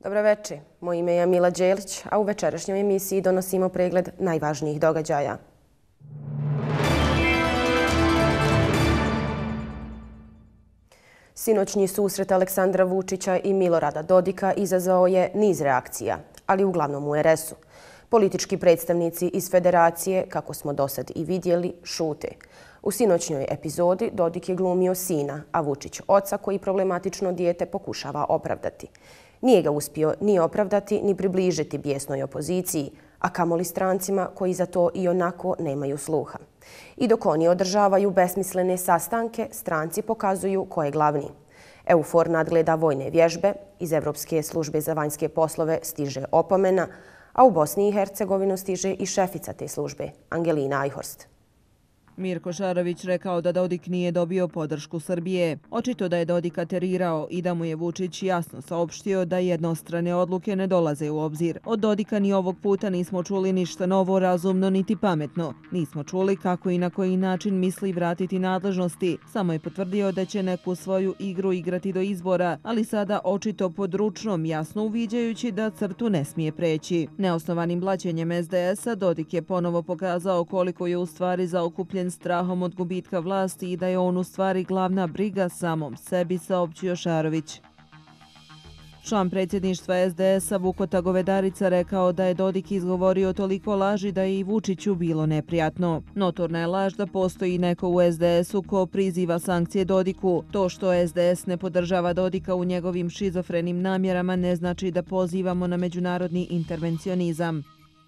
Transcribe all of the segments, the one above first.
Dobro večer, moje ime je Mila Đelić, a u večerašnjoj emisiji donosimo pregled najvažnijih događaja. Sinoćni susret Aleksandra Vučića i Milorada Dodika izazvao je niz reakcija, ali uglavnom u RS-u. Politički predstavnici iz Federacije, kako smo dosad i vidjeli, šute. U sinoćnjoj epizodi Dodik je glumio sina, a Vučić oca koji problematično dijete pokušava opravdati. Nije ga uspio ni opravdati ni približiti bijesnoj opoziciji, a kamoli strancima koji za to i onako nemaju sluha. I dok oni održavaju besmislene sastanke, stranci pokazuju ko je glavni. EUFOR nadgleda vojne vježbe, iz Evropske službe za vanjske poslove stiže opomena, a u Bosni i Hercegovinu stiže i šefica te službe, Angelina Ajhorst. Mirko Šarović rekao da Dodik nije dobio podršku Srbije. Očito da je Dodik aterirao i da mu je Vučić jasno saopštio da jednostrane odluke ne dolaze u obzir. Od Dodika ni ovog puta nismo čuli ništa novo, razumno niti pametno. Nismo čuli kako i na koji način misli vratiti nadležnosti. Samo je potvrdio da će neku svoju igru igrati do izbora, ali sada očito pod ručnom, jasno uviđajući da crtu ne smije preći. Neosnovanim blaćenjem SDS-a Dodik je ponovo pokazao koliko je u stvari zaokupljen strahom od gubitka vlasti i da je on u stvari glavna briga samom sebi, saopćio Šarović. Član predsjedništva SDS-a Vukota Govedarica rekao da je Dodik izgovorio toliko laži da je i Vučiću bilo neprijatno. Notorna je laž da postoji neko u SDS-u ko priziva sankcije Dodiku. To što SDS ne podržava Dodika u njegovim šizofrenim namjerama ne znači da pozivamo na međunarodni intervencionizam.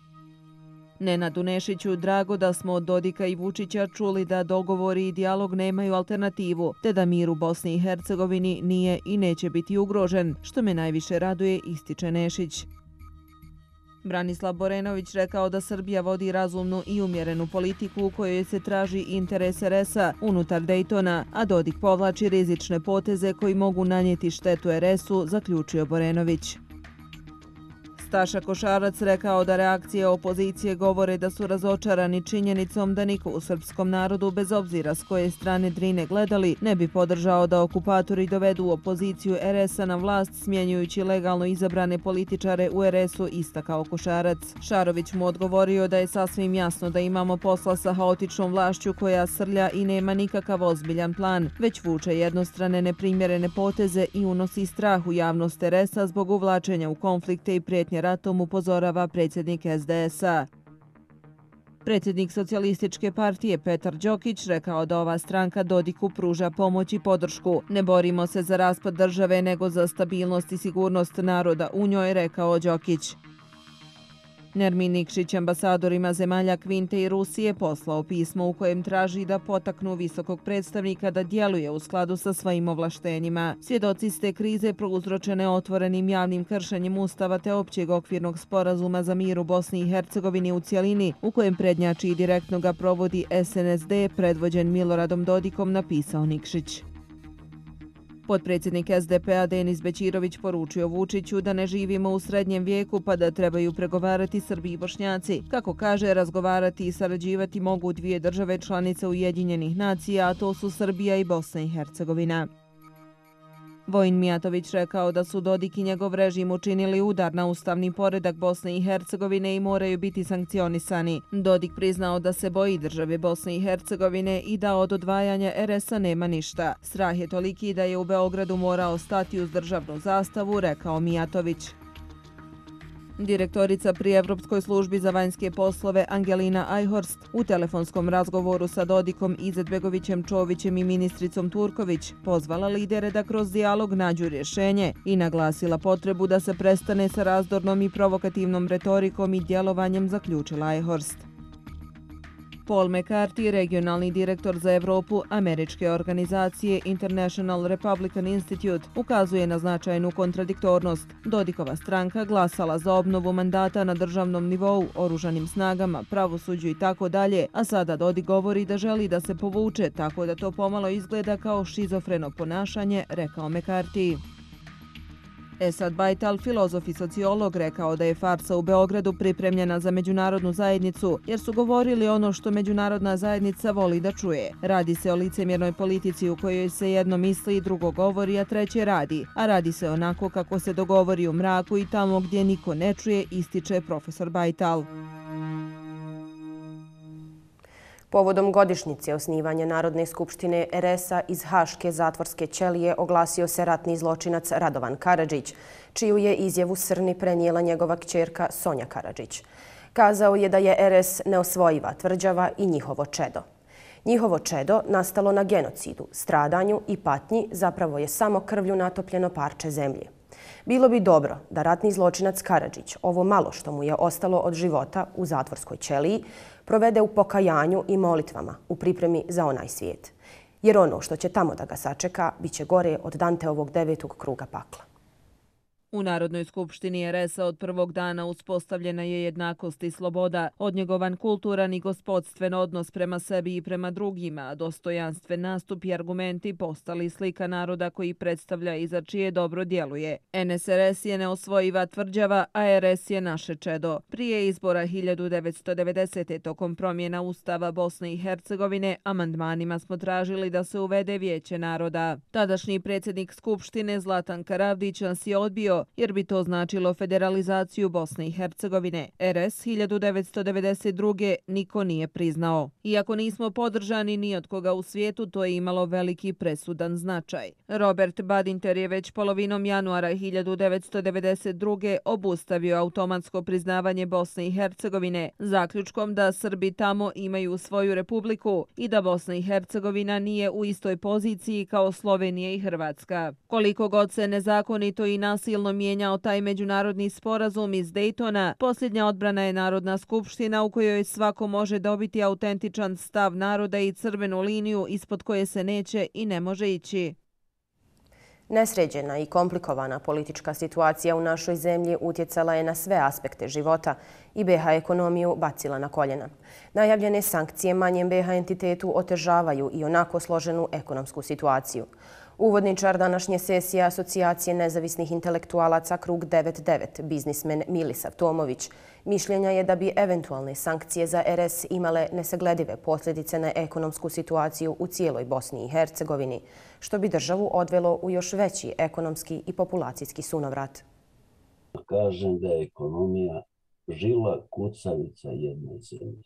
Nenadu Nešiću drago da smo od Dodika i Vučića čuli da dogovori i dijalog nemaju alternativu, te da mir u Bosni i Hercegovini nije i neće biti ugrožen, što me najviše raduje, ističe Nešić. Branislav Borenović rekao da Srbija vodi razumnu i umjerenu politiku u kojoj se traži interes RS-a unutar Dejtona, a Dodik povlači rizične poteze koji mogu nanijeti štetu RS-u, zaključio Borenović. Staša Košarac rekao da reakcije opozicije govore da su razočarani činjenicom da niko u srpskom narodu, bez obzira s koje strane Drine gledali, ne bi podržao da okupatori dovedu opoziciju RS-a na vlast smjenjujući legalno izabrane političare u RS-u, istakao Košarac. Šarović mu odgovorio da je sasvim jasno da imamo posla sa haotičnom vlašću koja srlja i nema nikakav ozbiljan plan, već vuče jednostrane neprimjerene poteze i unosi strah u javnost RS-a zbog uvlačenja u konflikte i prijetnje ratom, upozorava predsjednik SDS-a. Predsjednik Socijalističke partije Petar Đokić rekao da ova stranka Dodiku pruža pomoć i podršku. Ne borimo se za raspad države nego za stabilnost i sigurnost naroda u njoj, rekao Đokić. Nermin Nikšić ambasadorima zemalja Kvinte i Rusije poslao pismo u kojem traži da potaknu visokog predstavnika da djeluje u skladu sa svojim ovlaštenjima. Svjedoci ste krize prouzročene otvorenim javnim kršenjem Ustava te općeg okvirnog sporazuma za mir u Bosni i Hercegovini u cjelini, u kojem prednjači i direktno ga provodi SNSD predvođen Miloradom Dodikom, napisao Nikšić. Potpredsjednik SDP-a Denis Bećirović poručio Vučiću da ne živimo u srednjem vijeku pa da trebaju pregovarati Srbi i Bošnjaci. Kako kaže, razgovarati i sarađivati mogu dvije države članice Ujedinjenih nacija, a to su Srbija i Bosna i Hercegovina. Vojin Mijatović rekao da su Dodik i njegov režim učinili udar na ustavni poredak Bosne i Hercegovine i moraju biti sankcionisani. Dodik priznao da se boji države Bosne i Hercegovine i da od odvajanja RS-a nema ništa. Strah je toliki da je u Beogradu morao stati uz državnu zastavu, rekao Mijatović. Direktorica pri Evropskoj službi za vanjske poslove Angelina Ajhorst u telefonskom razgovoru sa Dodikom, Izetbegovićem, Čovićem i ministricom Turković pozvala lidere da kroz dijalog nađu rješenje i naglasila potrebu da se prestane sa razdornom i provokativnom retorikom i djelovanjem, zaključila Ajhorst. Paul McCarthy, regionalni direktor za Evropu američke organizacije International Republican Institute, ukazuje na značajnu kontradiktornost. Dodikova stranka glasala za obnovu mandata na državnom nivou, oružanim snagama, pravosuđu i tako dalje, a sada Dodik govori da želi da se povuče, tako da to pomalo izgleda kao šizofreno ponašanje, rekao McCarthy. Esad Bajtal, filozof i sociolog, rekao da je farsa u Beogradu pripremljena za međunarodnu zajednicu, jer su govorili ono što međunarodna zajednica voli da čuje. Radi se o licemjernoj politici u kojoj se jedno misli, drugo govori, a treće radi. A radi se onako kako se dogovori u mraku i tamo gdje niko ne čuje, ističe profesor Bajtal. Povodom godišnjice osnivanja Narodne skupštine RS-a iz Haške zatvorske ćelije oglasio se ratni zločinac Radovan Karadžić, čiju je izjavu Srni prenijela njegova kćerka Sonja Karadžić. Kazao je da je RS neosvojiva tvrđava i njihovo čedo. Njihovo čedo, nastalo na genocidu, stradanju i patnji, zapravo je samo krvlju natopljeno parče zemlje. Bilo bi dobro da ratni zločinac Karadžić ovo malo što mu je ostalo od života u zatvorskoj ćeliji provede u pokajanju i molitvama u pripremi za onaj svijet. Jer ono što će tamo da ga sačeka bit će gore od Danteovog 9. kruga pakla. U Narodnoj skupštini RS-a od prvog dana uspostavljena je jednakost i sloboda, odnjegovan kulturan i gospodstven odnos prema sebi i prema drugima, dostojanstven nastup i argumenti postali slika naroda koji predstavlja i za čije dobro djeluje. NSRS je neosvojiva tvrđava, a RS je naše čedo. Prije izbora 1990. tokom promjena Ustava Bosne i Hercegovine, amandmanima smo tražili da se uvede Vijeće naroda. Tadašnji predsjednik Skupštine Zlatan Karavdić nas je odbio, jer bi to značilo federalizaciju Bosne i Hercegovine. RS 1992. niko nije priznao. Iako nismo podržani ni od koga u svijetu, to je imalo veliki presudan značaj. Robert Badinter je već polovinom januara 1992. obustavio automatsko priznavanje Bosne i Hercegovine, zaključkom da Srbi tamo imaju svoju republiku i da Bosna i Hercegovina nije u istoj poziciji kao Slovenija i Hrvatska. Koliko god se nezakonito i nasilno mijenjao taj međunarodni sporazum iz Dejtona, posljednja odbrana je Narodna skupština u kojoj svako može dobiti autentičan stav naroda i crvenu liniju ispod koje se neće i ne može ići. Nesređena i komplikovana politička situacija u našoj zemlji utjecala je na sve aspekte života i BiH ekonomiju bacila na koljena. Najavljene sankcije manjem BiH entitetu otežavaju i onako složenu ekonomsku situaciju. Uvodničar današnje sesije Asocijacije nezavisnih intelektualaca Krug 99, biznismen Milisav Tomović, mišljenja je da bi eventualne sankcije za RS imale nesagledive posljedice na ekonomsku situaciju u cijeloj Bosni i Hercegovini, što bi državu odvelo u još veći ekonomski i populacijski sunovrat. Kažem da je ekonomija žila kucavica jedne zemlje.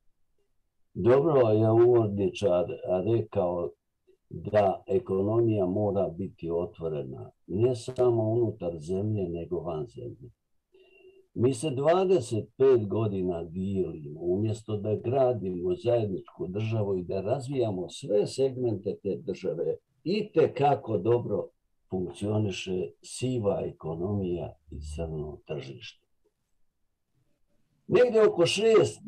Dobro je uvodničar rekao da ekonomija mora biti otvorena, ne samo unutar zemlje, nego van zemlje. Mi se 25 godina dijelimo, umjesto da gradimo zajedničku državu i da razvijamo sve segmente te države. Itekako dobro funkcioniše siva ekonomija i crno tržište. Negdje oko 6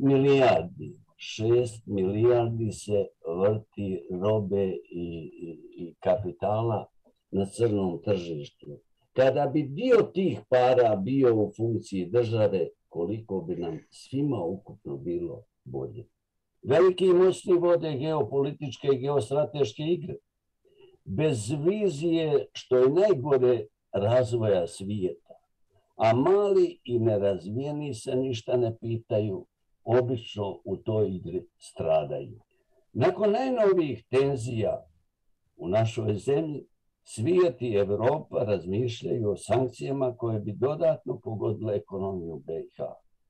milijardi se vrti robe i kapitala na crnom tržištu. Kada bi dio tih para bio u funkciji države, koliko bi nam svima ukupno bilo bolje. Veliki i moćni vode geopolitičke i geostrateške igre. Bez vizije, što je najgore, razvoja svijeta. A mali i nerazvijeni se ništa ne pitaju, obično u toj igri stradaju. Nakon najnovijih tenzija u našoj zemlji, svijet i Evropa razmišljaju o sankcijama koje bi dodatno pogodile ekonomiju BiH.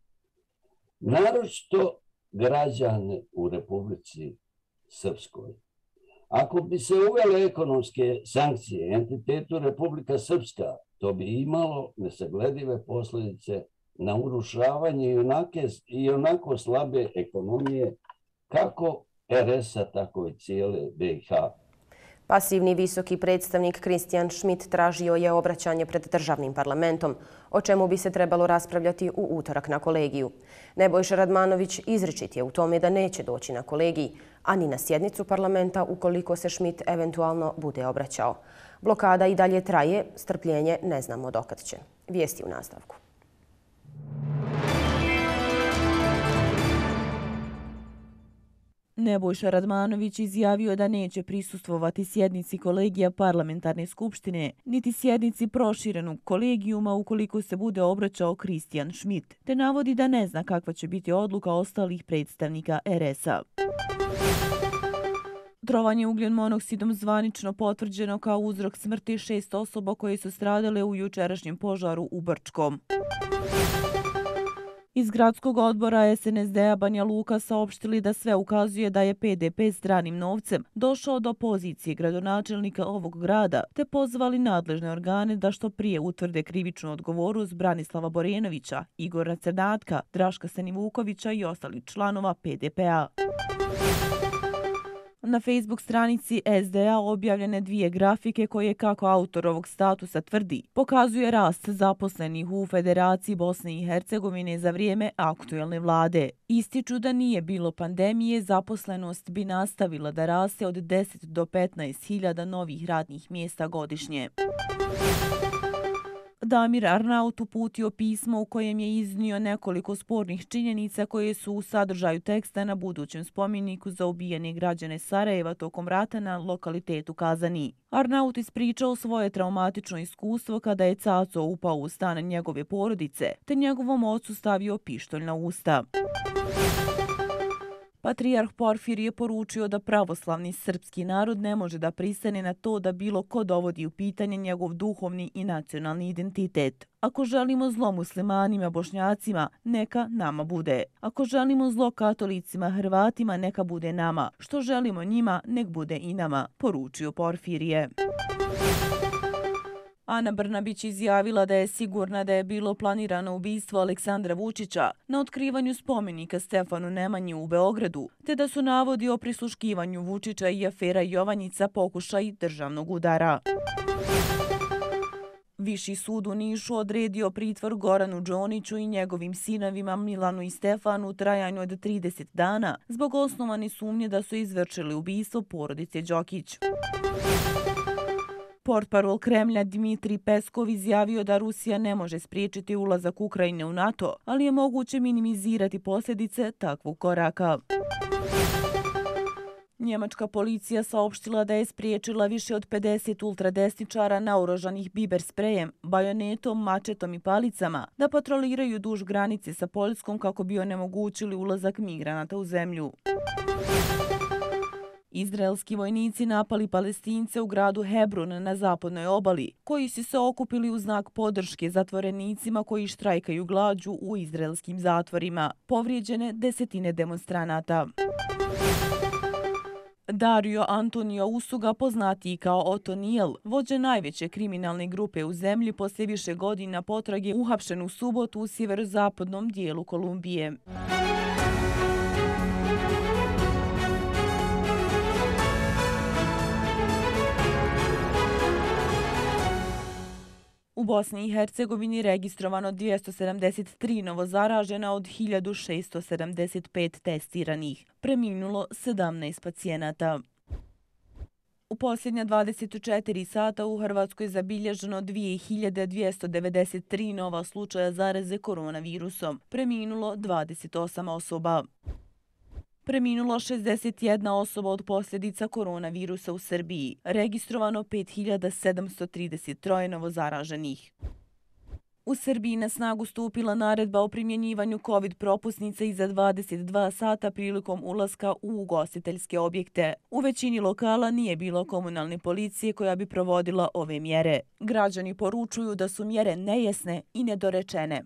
Naročito građane u Republici Srpskoj. Ako bi se uvele ekonomske sankcije entitetu Republika Srpska, to bi imalo nesagledive posljedice na urušavanje i onako slabe ekonomije kako RS-a, tako i cijele BiH. Pasivni visoki predstavnik Kristijan Schmidt tražio je obraćanje pred državnim parlamentom, o čemu bi se trebalo raspravljati u utorak na kolegiju. Nebojša Radmanović izričit je u tome da neće doći na kolegij, ani na sjednicu parlamenta ukoliko se Schmidt eventualno bude obraćao. Blokada i dalje traje, strpljenje ne znamo dokad će. Vijesti u nastavku. Nebojša Radmanović izjavio da neće prisustvovati sjednici kolegija parlamentarne skupštine, niti sjednici proširenog kolegijuma ukoliko se bude obraćao Kristijan Schmidt, te navodi da ne zna kakva će biti odluka ostalih predstavnika RS-a. Trovanje ugljen monoksidom zvanično potvrđeno kao uzrok smrti 6 osoba koje su stradale u jučerašnjem požaru u Brčkom. Iz gradskog odbora SNSD-a Banja Luka saopštili da sve ukazuje da je PDP stranim novcem došao do pozicije gradonačelnika ovog grada, te pozvali nadležne organe da što prije utvrde krivičnu odgovornost Branislava Borenovića, Igora Crnatka, Draška Stanivukovića i ostalih članova PDP-a. Na Facebook stranici SDA objavljene 2 grafike koje, kako autor ovog statusa tvrdi, pokazuje rast zaposlenih u Federaciji Bosne i Hercegovine za vrijeme aktuelne vlade. Ističu da nije bilo pandemije, zaposlenost bi nastavila da raste od 10 do 15.000 novih radnih mjesta godišnje. Damir Arnaut uputio pismo u kojem je iznio nekoliko spornih činjenica koje su u sadržaju teksta na budućem spomeniku za ubijene građane Sarajeva tokom rata na lokalitetu Kazani. Arnaut ispričao svoje traumatično iskustvo kada je Caco upao u stan njegove porodice, te njegovom ocu stavio pištolj na usta. Patrijarh Porfir je poručio da pravoslavni srpski narod ne može da pristane na to da bilo ko dovodi u pitanje njegov duhovni i nacionalni identitet. Ako želimo zlo muslimanima, bošnjacima, neka nama bude. Ako želimo zlo katolicima, Hrvatima, neka bude nama. Što želimo njima, nek bude i nama, poručio Porfirije. Ana Brnabić izjavila da je sigurna da je bilo planirano ubistvo Aleksandra Vučića na otkrivanju spomenika Stefanu Nemanji u Beogradu, te da su navodi o prisluškivanju Vučića i afera Jovanjica pokušaj državnog udara. Viši sud u Nišu odredio pritvor Goranu Đoniću i njegovim sinovima Milanu i Stefanu u trajanju od 30 dana zbog osnovane sumnje da su izvršili ubistvo porodice Đokić. Portparol Kremlja Dmitrij Peskov izjavio da Rusija ne može spriječiti ulazak Ukrajine u NATO, ali je moguće minimizirati posljedice takvog koraka. Njemačka policija saopštila da je spriječila više od 50 ultradesničara naoružanih biber sprejem, bajonetom, mačetom i palicama da patroliraju duž granice sa Poljskom kako bi onemogućili ulazak migranata u zemlju. Izraelski vojnici napali Palestince u gradu Hebrun na zapadnoj obali, koji su se okupili u znak podrške zatvorenicima koji štrajkaju glađu u izraelskim zatvorima. Povrijeđene desetine demonstranata. Dario Antonio Usuga, poznatiji kao Otoniel, vođa najveće kriminalne grupe u zemlji poslije više godina potrage, uhapšen u subotu u sjeverozapadnom dijelu Kolumbije. U Bosni i Hercegovini registrovano 273 novozaražena od 1675 testiranih. Preminulo 17 pacijenata. U posljednja 24 sata u Hrvatskoj zabilježeno 2293 nova slučaja zaraze koronavirusom. Preminulo 28 osoba. Preminulo 61 osoba od posljedica koronavirusa u Srbiji. Registrovano 5733 novozaraženih. U Srbiji na snagu stupila naredba o primjenjivanju COVID propusnica i za 22 sata prilikom ulaska u ugostiteljske objekte. U većini lokala nije bilo komunalne policije koja bi provodila ove mjere. Građani poručuju da su mjere nejasne i nedorečene.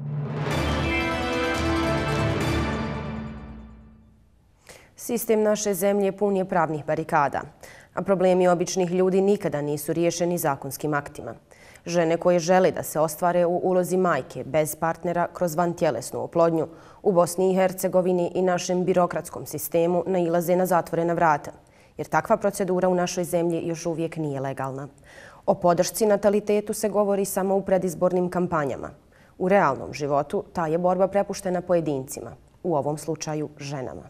Sistem naše zemlje pun je pravnih barikada, a problemi običnih ljudi nikada nisu riješeni zakonskim aktima. Žene koje žele da se ostvare u ulozi majke bez partnera kroz vantjelesnu oplodnju u Bosni i Hercegovini i našem birokratskom sistemu nailaze na zatvorena vrata, jer takva procedura u našoj zemlji još uvijek nije legalna. O podršci natalitetu se govori samo u predizbornim kampanjama. U realnom životu ta je borba prepuštena pojedincima, u ovom slučaju ženama.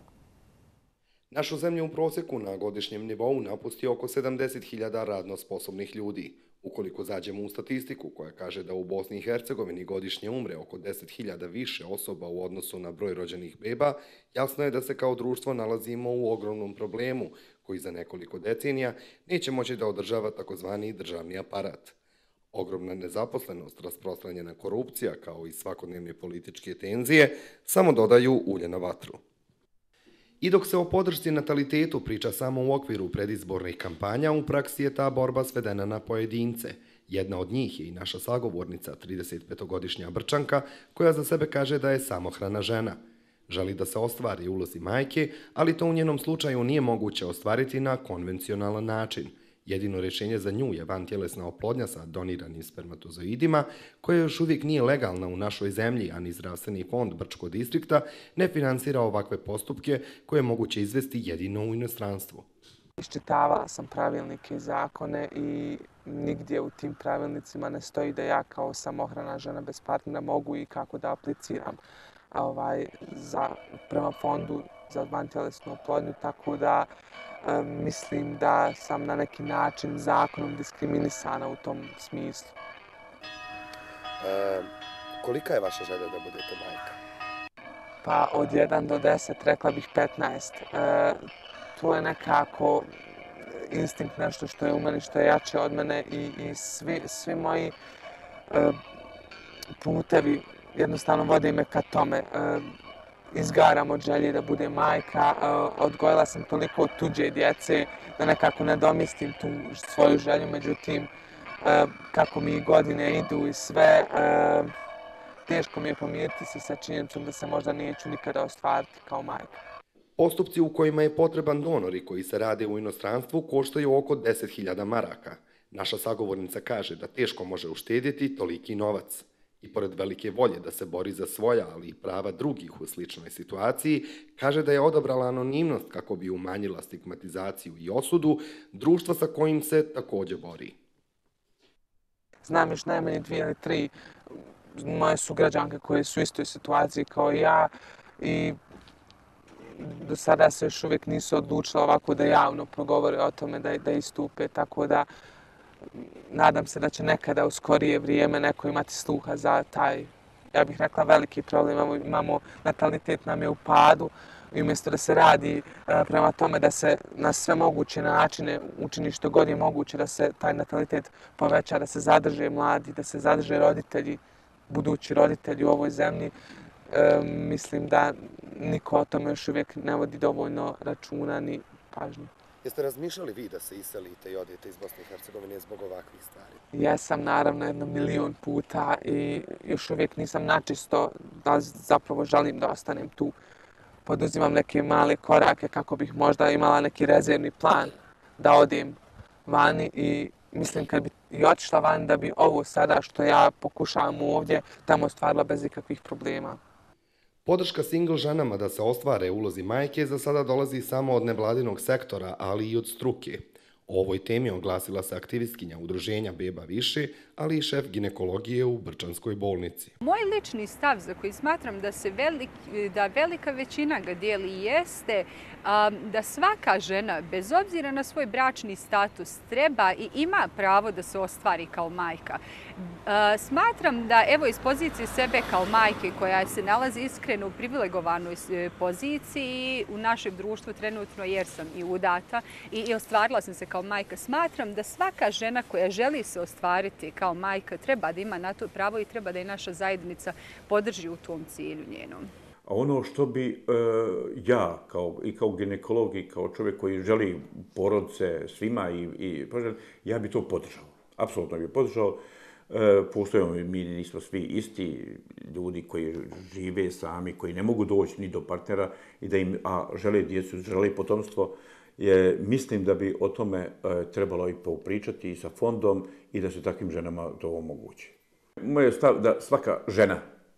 Našu zemlju u prosjeku na godišnjem nivou napusti oko 70.000 radno sposobnih ljudi. Ukoliko zađemo u statistiku koja kaže da u Bosni i Hercegovini godišnje umre oko 10.000 više osoba u odnosu na broj rođenih beba, jasno je da se kao društvo nalazimo u ogromnom problemu koji za nekoliko decenija neće moći da održava takozvani državni aparat. Ogromna nezaposlenost, rasprostranjena korupcija kao i svakodnevne političke tenzije samo dodaju ulje na vatru. I dok se o podršci natalitetu priča samo u okviru predizbornih kampanja, u praksi je ta borba svedena na pojedince. Jedna od njih je i naša sagovornica, 35-godišnja Brčanka, koja za sebe kaže da je samohrana žena. Želi da se ostvari ulozi majke, ali to u njenom slučaju nije moguće ostvariti na konvencionalan način. Jedino rješenje za nju je vantjelesna oplodnja sa doniranim spermatozoidima, koja još uvijek nije legalna u našoj zemlji, a ni zdravstveni fond Brčkog distrikta ne finansira ovakve postupke koje je moguće izvesti jedino u inostranstvu. Iščitavala sam pravilnike i zakone i nigdje u tim pravilnicima ne stoji da ja kao samohrana žena bez partnera mogu i kako da apliciram prema fondu za vantjelesnu oplodnju, tako da mislim da sam na neki način zakonom diskriminisana u tom smislu. Kolika je vaša želja da budete majka? Pa od 1 do 10 rekla bih 15. To je nekako instinkt, nešto što je u meni, što je jače od mene i svi moji putevi jednostavno vode me ka tome. Izgaram od želje da bude majka, odgojila sam toliko tuđe djece da nekako nadomjestim tu svoju želju, međutim, kako mi godine idu i sve, teško mi je pomiriti se sa činjenicom da se možda neću nikada ostvariti kao majka. Postupci u kojima je potreban donor i koji se rade u inostranstvu koštaju oko 10.000 maraka. Naša sagovornica kaže da teško može uštedjeti toliki novac. I pored velike volje da se bori za svoja, ali i prava drugih u sličnoj situaciji, kaže da je odabrala anonimnost kako bi umanjila stigmatizaciju i osudu društva sa kojim se također bori. Znam još najmanje 2 ili 3 moje sugrađanke koje su u istoj situaciji kao i ja i do sada se još uvijek nisu odlučile ovako da javno progovore o tome, da istupe, tako da nadam se da će nekada u skorije vrijeme neko imati sluha za taj, ja bih rekla, veliki problem. Imamo natalitet nam je u padu i umjesto da se radi prema tome da se na sve moguće načine učini što god je moguće da se taj natalitet poveća, da se zadrže mladi, da se zadrže roditelji, budući roditelji u ovoj zemlji, mislim da niko o tome još uvijek ne vodi dovoljno računa ni pažnje. Jeste razmišljali vi da se iselite i odete iz Bosne i Hercegovine zbog ovakvih stvari? Jesam, naravno, 1 milion puta i još uvijek nisam načisto da zapravo želim da ostanem tu. Poduzimam neke male korake kako bih možda imala neki rezervni plan da odem vani i mislim kad bi i otišla vani da bi ovo sada što ja pokušavam ovdje tamo ostvarila bez ikakvih problema. Podrška single ženama da se ostvare ulozi majke za sada dolazi samo od nevladinog sektora, ali i od struke. O ovoj temi oglasila se aktivistkinja udruženja Beba više, ali i šef ginekologije u Brčanskoj bolnici. Moj lični stav za koji smatram da velika većina ga dijeli jeste da svaka žena, bez obzira na svoj bračni status, treba i ima pravo da se ostvari kao majka. Smatram da, evo, iz pozicije sebe kao majke koja se nalazi iskreno u privilegovanoj poziciji u našem društvu trenutno jer sam i udata i ostvarila sam se kao majka, smatram da svaka žena koja želi se ostvariti kao majka treba da ima na to pravo i treba da i naša zajednica podrži u tom cilju njenom. A ono što bi ja kao ginekolog i kao čovjek koji želi porodice svima ja bi to podržao. Apsolutno bi podržao. Postoje, mi nismo svi isti ljudi koji žive sami, koji ne mogu doći ni do partnera i da im žele djecu, žele potomstvo. Mislim da bi o tome trebalo i popričati i sa fondom i da se takvim ženama to omogući. Moj je stav da svaka žena,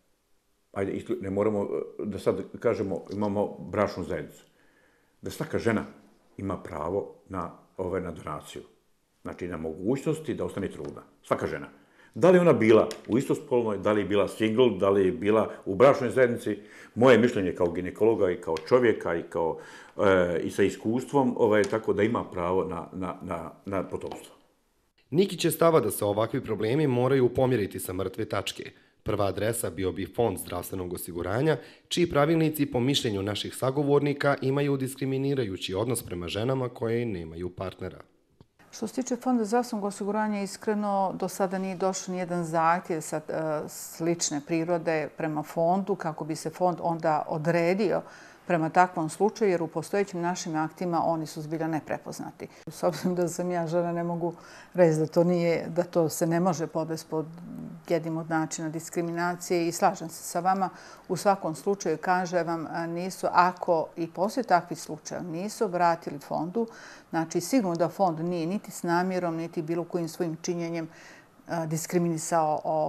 ajde, ne moramo da sad kažemo imamo bračnu zajednicu, da svaka žena ima pravo na donaciju. Znači na mogućnosti da ostane trudna. Svaka žena. Da li ona bila u istospolnoj, da li je bila single, da li je bila u bračnoj zajednici, moje mišljenje kao ginekologa i kao čovjeka i sa iskustvom, tako da ima pravo na potomstvo. Nikić je stava da se ovakvi problemi moraju pomjeriti sa mrtve tačke. Prva adresa bio bi Fond zdravstvenog osiguranja, čiji pravilnici po mišljenju naših sagovornika imaju diskriminirajući odnos prema ženama koje nemaju partnera. Što se tiče Fonda zdravstvenog osiguranja, iskreno, do sada nije došao nijedan zahtjev slične prirode prema fondu, kako bi se fond onda odredio prema takvom slučaju, jer u postojećim našim aktima oni su zbilja neprepoznati. S obzirom da sam ja žena, ne mogu reći da to se ne može podvesti pod jednim od načina diskriminacije i slažem se sa vama. U svakom slučaju, kažem vam, ako i poslije takvih slučaja nisu vratili fondu, znači sigurno da fond nije niti s namjerom, niti bilo kojim svojim činjenjem diskriminisao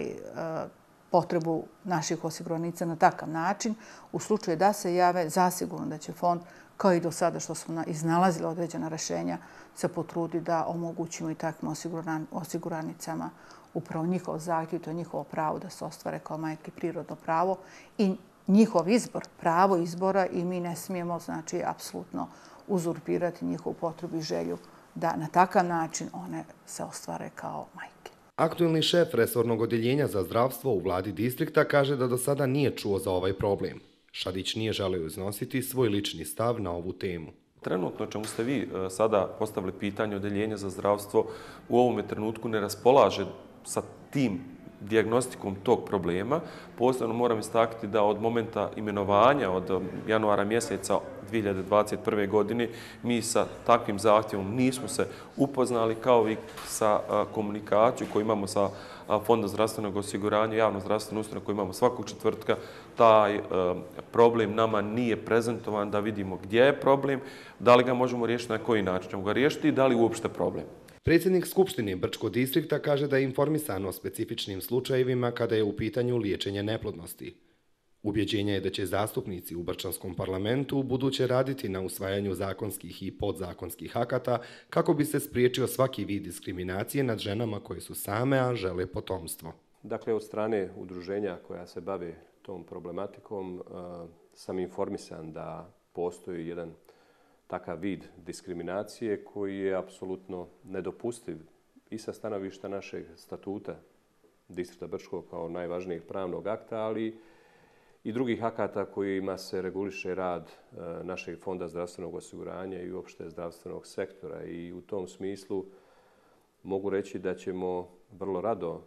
potrebu naših osiguranica na takav način. U slučaju da se jave, zasigurno da će fond, kao i do sada što smo iznalazili određena rješenja, se potrudi da omogućimo i takvim osiguranicama upravo njihov zahtjev, to je njihovo pravo da se ostvare kao majke prirodno pravo i njihov izbor, pravo izbora, i mi ne smijemo, znači, apsolutno uzurpirati njihovu potrebu i želju da na takav način one se ostvare kao majke. Aktuelni šef resornog odjeljenja za zdravstvo u vladi distrikta kaže da do sada nije čuo za ovaj problem. Šadić nije želeo iznositi svoj lični stav na ovu temu. Trenutno čemu ste vi sada postavili pitanje odjeljenja za zdravstvo u ovome trenutku ne raspolaže sa tim dijagnostikom tog problema. Posebno moram istaknuti da od momenta imenovanja, od januara mjeseca 2021. godine, mi sa takvim zahtjevom nismo se upoznali, kao i sa komunikaciju koju imamo sa Fondom zdravstvenog osiguranja, javnom zdravstvenom ustanovom koju imamo svakog četvrtka. Taj problem nama nije prezentovan da vidimo gdje je problem, da li ga možemo riješiti, na koji način ćemo ga riješiti i da li uopšte problem. Predsjednik Skupštine Brčkog distrikta kaže da je informisan o specifičnim slučajevima kada je u pitanju liječenje neplodnosti. Ubjeđenje je da će zastupnici u Brčanskom parlamentu ubuduće raditi na usvajanju zakonskih i podzakonskih akata kako bi se spriječio svaki vid diskriminacije nad ženama koje su same, a žele potomstvo. Dakle, od strane udruženja koja se bave tom problematikom sam informisan da postoji jedan takav vid diskriminacije koji je apsolutno nedopustiv i sa stanovišta našeg statuta distrikta Brčkog kao najvažnijeg pravnog akta, ali i drugih akata kojima se reguliše rad našeg Fonda zdravstvenog osiguranja i uopšte zdravstvenog sektora. I u tom smislu mogu reći da ćemo vrlo rado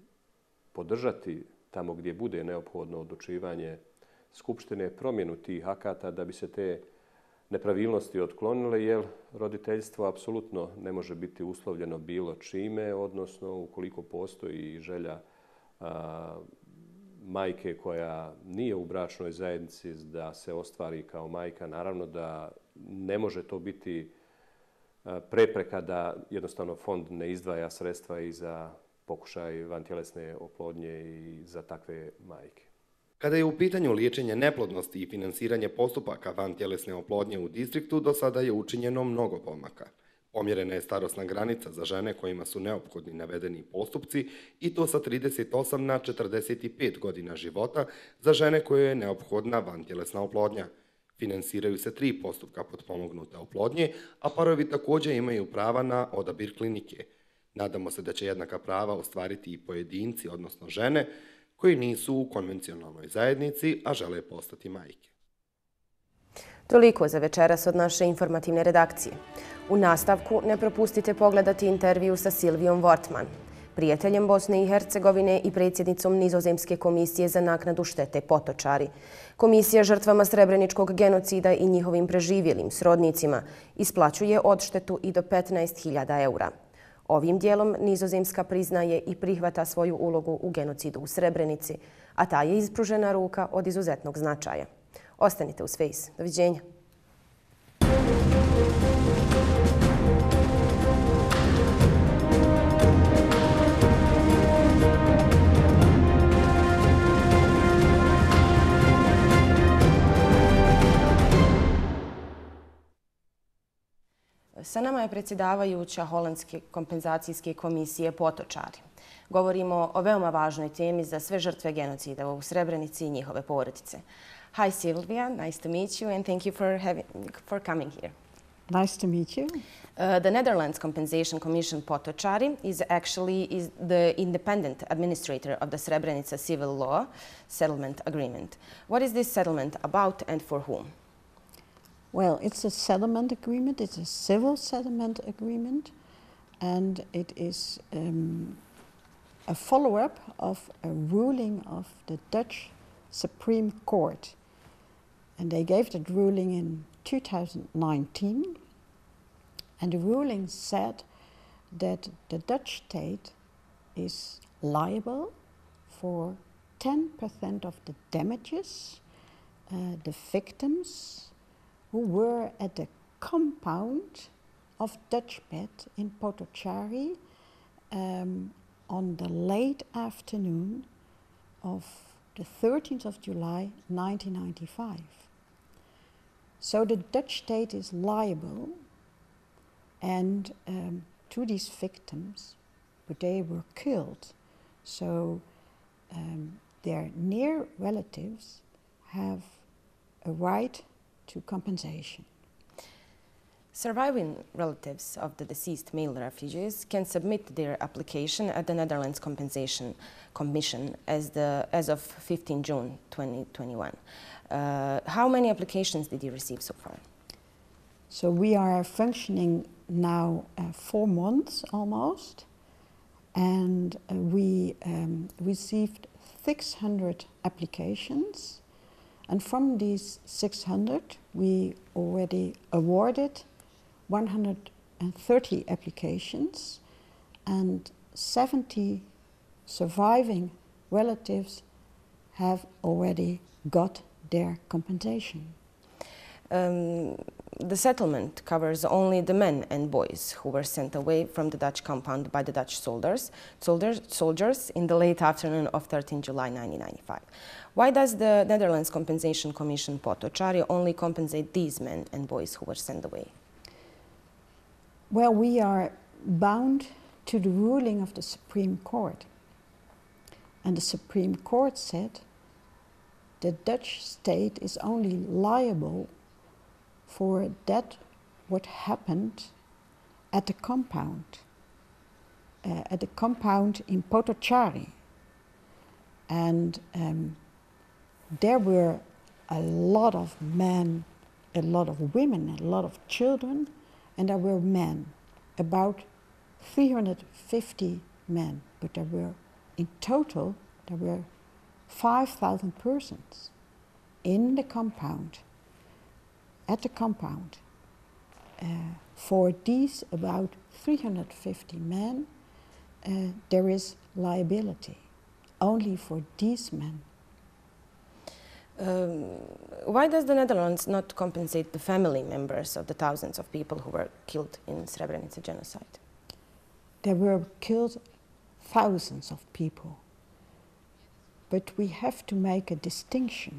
podržati tamo gdje bude neophodno odlučivanje Skupštine promjenu tih akata da bi se te nepravilnosti otklonile, jer roditeljstvo apsolutno ne može biti uslovljeno bilo čime, odnosno ukoliko postoji želja majke koja nije u bračnoj zajednici da se ostvari kao majka, naravno da ne može to biti prepreka da jednostavno fond ne izdvaja sredstva i za pokušaj vantjelesne oplodnje i za takve majke. Kada je u pitanju liječenje neplodnosti i finansiranje postupaka vantjelesne oplodnje u distriktu, do sada je učinjeno mnogo pomaka. Pomjerena je starosna granica za žene kojima su neophodni navedeni postupci i to sa 38 na 45 godina života za žene koje je neophodna vantjelesna oplodnja. Finansiraju se 3 postupka potpomognute oplodnje, a parovi također imaju prava na odabir klinike. Nadamo se da će jednaka prava ostvariti i pojedinci, odnosno žene, koji nisu u konvencionalnoj zajednici, a žele postati majke. Toliko za večeras od naše informativne redakcije. U nastavku ne propustite pogledati intervju sa Silvijom Wortman, prijateljem Bosne i Hercegovine i predsjednicom Nizozemske komisije za naknadu štete Potočari. Komisija žrtvama Srebreničkog genocida i njihovim preživjelim srodnicima isplaćuje odštetu i do 15.000 eura. Ovim dijelom Nizozemska priznaje i prihvata svoju ulogu u genocidu u Srebrenici, a ta je ispružena ruka od izuzetnog značaja. Ostanite uz Face. Doviđenja. Sa nama je predsjedavajuća Holandske kompenzacijske komisije Potočari. Govorimo o veoma važnoj temi za sve žrtve genocida u Srebrenici i njihove porodice. Hi Silvia, nice to meet you and thank you for coming here. Nice to meet you. The Netherlands Compensation Commission Potocari is actually the independent administrator of the Srebrenica Civil Law Settlement Agreement. What is this settlement about and for whom? Well, it's a settlement agreement. It's a civil settlement agreement, and it is a follow-up of a ruling of the Dutch Supreme Court. And they gave that ruling in 2019. And the ruling said that the Dutch state is liable for 10% of the damages the victims who were at the compound of Dutchbed in Potocari on the late afternoon of the 13th of July 1995. So the Dutch state is liable and to these victims, but they were killed. So their near relatives have a right to compensation. Surviving relatives of the deceased male refugees can submit their application at the Netherlands Compensation Commission as of 15 June 2021. How many applications did you receive so far? So we are functioning now 4 months almost, and we received 600 applications, and from these 600 we already awarded 130 applications, and 70 surviving relatives have already got their compensation. The settlement covers only the men and boys who were sent away from the Dutch compound by the Dutch soldiers in the late afternoon of 13 July 1995. Why does the Netherlands Compensation Commission Potocari only compensate these men and boys who were sent away? Well, we are bound to the ruling of the Supreme Court. And the Supreme Court said the Dutch state is only liable for that what happened at the compound in Potocari. And there were a lot of men, a lot of women, a lot of children, and there were men, about 350 men, but there were, in total, there were 5,000 persons in the compound, at the compound. For these about 350 men, there is liability, only for these men. Why does the Netherlands not compensate the family members of the thousands of people who were killed in Srebrenica genocide? There were killed thousands of people, but we have to make a distinction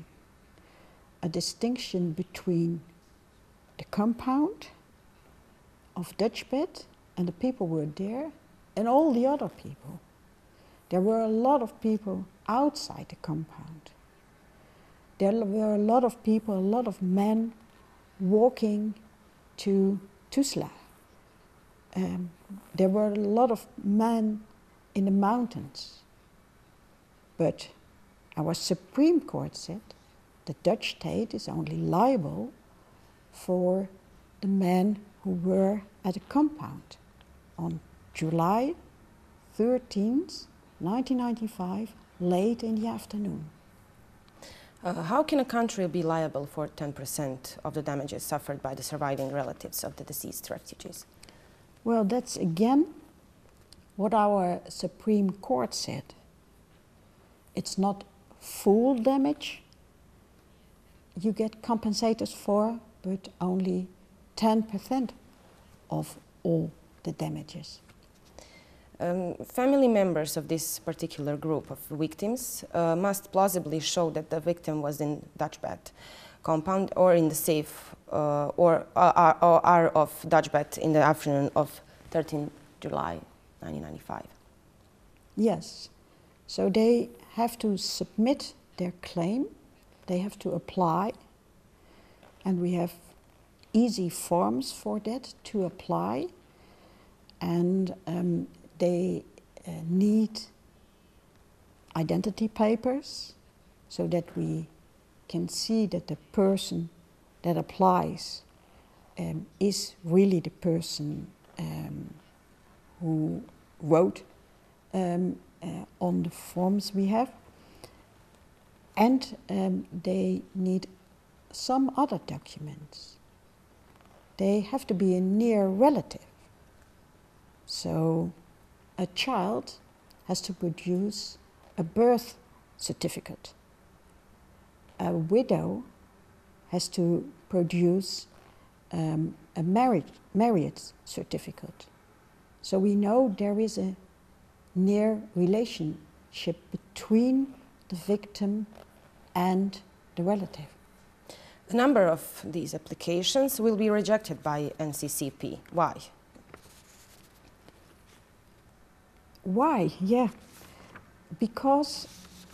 between the compound of Dutchbed and the people who were there and all the other people. There were a lot of people outside the compound. There were a lot of people, a lot of men walking to Tuzla. There were a lot of men in the mountains. But our Supreme Court said the Dutch state is only liable for the men who were at the compound on July 13th, 1995, late in the afternoon. How can a country be liable for 10% of the damages suffered by the surviving relatives of the deceased refugees? Well, that's again what our Supreme Court said. It's not full damage you get compensated for, but only 10% of all the damages. Family members of this particular group of victims must plausibly show that the victim was in Dutchbed compound or in the safe or are of Dutchbed in the afternoon of 13 July 1995. Yes, so they have to submit their claim, they have to apply, and we have easy forms for that to apply, and they need identity papers so that we can see that the person that applies is really the person who wrote on the forms we have. And they need some other documents. They have to be a near relative. So a child has to produce a birth certificate. A widow has to produce a marriage certificate. So we know there is a near relationship between the victim and the relative. A number of these applications will be rejected by NCCP. Why? Why? Yeah, because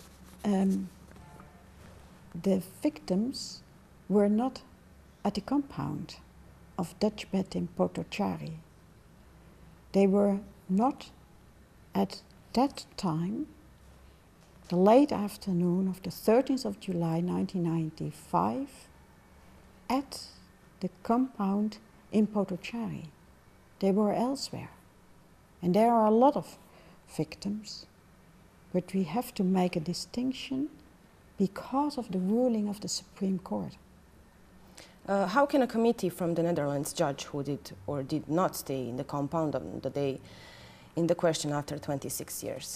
the victims were not at the compound of Dutchbed in Potocari. They were not at that time, the late afternoon of the 13th of July 1995, at the compound in Potocari. They were elsewhere. And there are a lot of victims, but we have to make a distinction because of the ruling of the Supreme Court. How can a committee from the Netherlands judge who did or did not stay in the compound on the day in the question after 26 years?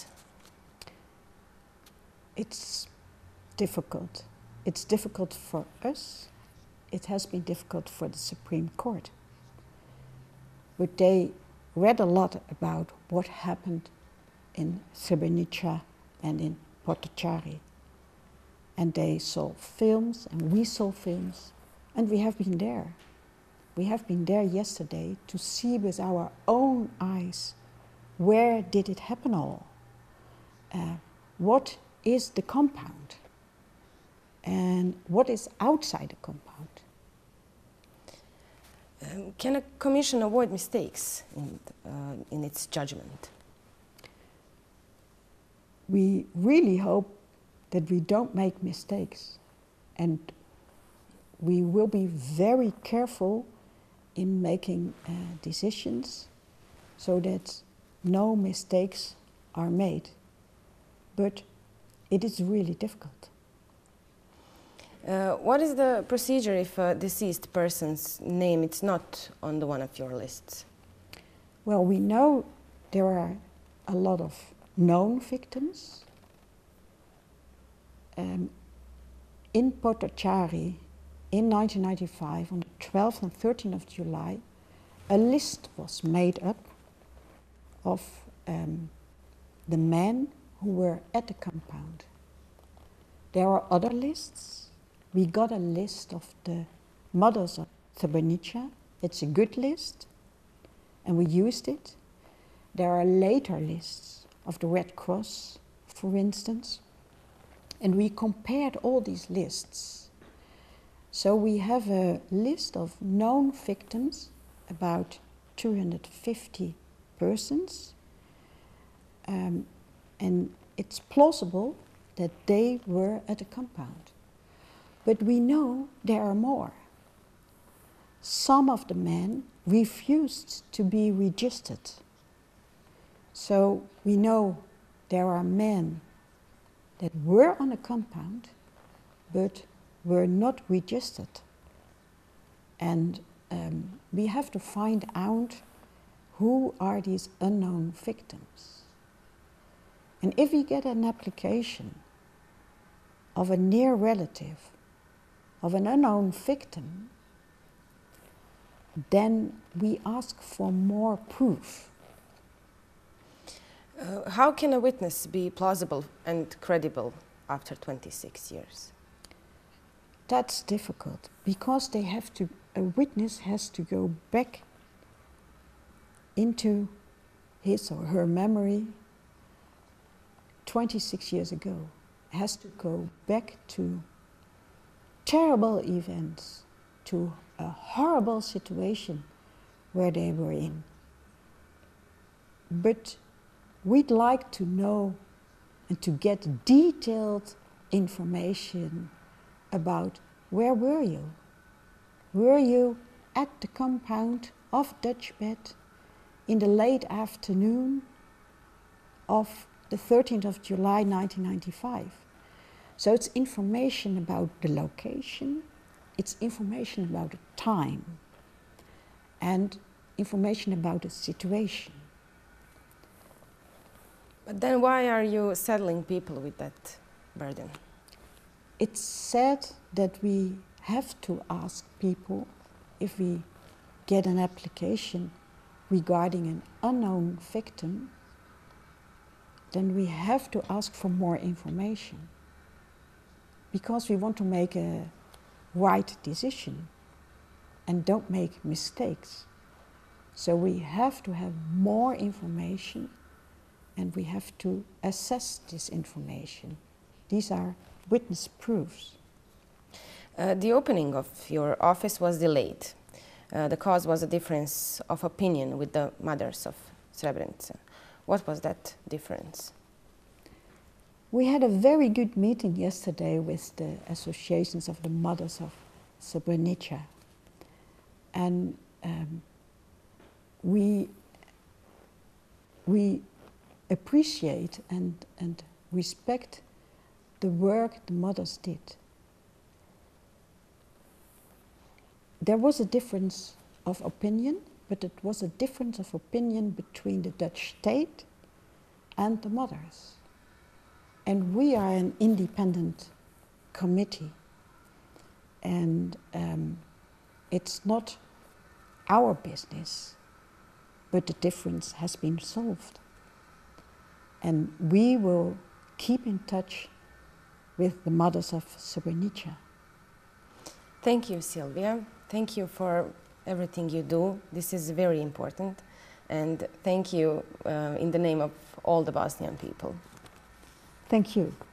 It's difficult. It's difficult for us. It has been difficult for the Supreme Court. But they read a lot about what happened in Srebrenica and in Potocari. And they saw films, and we saw films, and we have been there. We have been there yesterday to see with our own eyes where did it happen all? What is the compound? And what is outside the compound? Can a commission avoid mistakes in its judgment? We really hope that we don't make mistakes, and we will be very careful in making decisions so that no mistakes are made. But it is really difficult. What is the procedure if a deceased person's name is not on the one of your lists? Well, we know there are a lot of known victims. In Potocari, in 1995, on the 12th and 13th of July, a list was made up of the men who were at the compound. There are other lists. We got a list of the mothers of Srebrenica. It's a good list, and we used it. There are later lists of the Red Cross, for instance, and we compared all these lists. So we have a list of known victims, about 250 persons, and it's plausible that they were at the compound. But we know there are more. Some of the men refused to be registered. So we know there are men that were on a compound but were not registered. And we have to find out who are these unknown victims. And if we get an application of a near relative of an unknown victim, then we ask for more proof. How can a witness be plausible and credible after 26 years? That's difficult because a witness has to go back into his or her memory 26 years ago, has to go back to terrible events, to a horrible situation where they were in. But we'd like to know and to get detailed information about where were you? Were you at the compound of Dutchbed in the late afternoon of the 13th of July 1995? So it's information about the location, it's information about the time, and information about the situation. But then why are you saddling people with that burden? It's said that we have to ask people, if we get an application regarding an unknown victim, then we have to ask for more information, because we want to make a right decision and don't make mistakes. So we have to have more information, and we have to assess this information. These are witness proofs. The opening of your office was delayed. The cause was a difference of opinion with the mothers of Srebrenica. What was that difference? We had a very good meeting yesterday with the associations of the mothers of Srebrenica. And we appreciate and respect the work the mothers did. There was a difference of opinion, but it was a difference of opinion between the Dutch state and the mothers. And we are an independent committee, and it's not our business, but the difference has been solved. And we will keep in touch with the mothers of Srebrenica. Thank you, Silvia. Thank you for everything you do. This is very important. And thank you in the name of all the Bosnian people. Thank you.